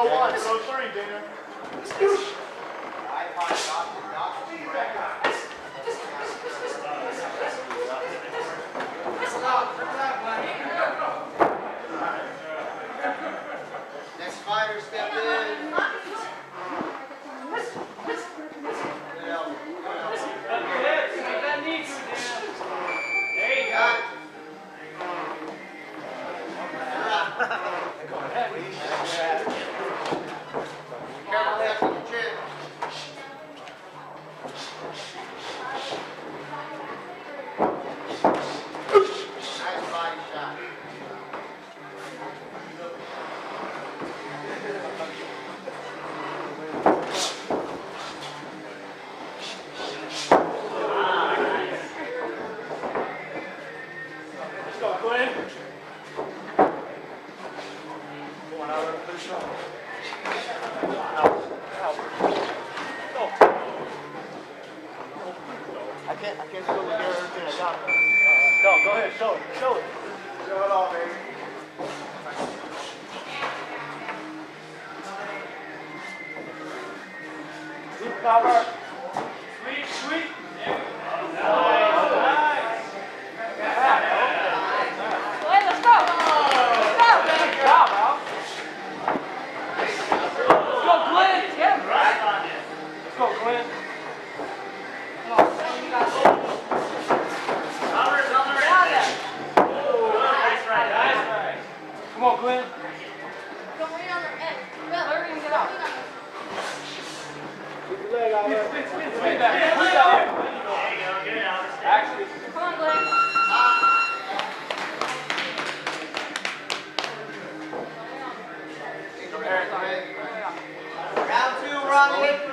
go once. Go three, Dana. Next fighter step in. I can't go with everything I got. No, go ahead, show it. Show it. Show it all, baby. Deep cover. Sweet, sweet. Nice. Let's go. Let's go. Good job, Al. Let's go, Glenn. Let's go, Glenn. Come on, Glenn. Don't lean on their head. Well, they're going to get out. Keep your leg out there. Swing back. Swing out. There you go. Get it out. Actually. Come on, Glenn. Round 2, Ronnie.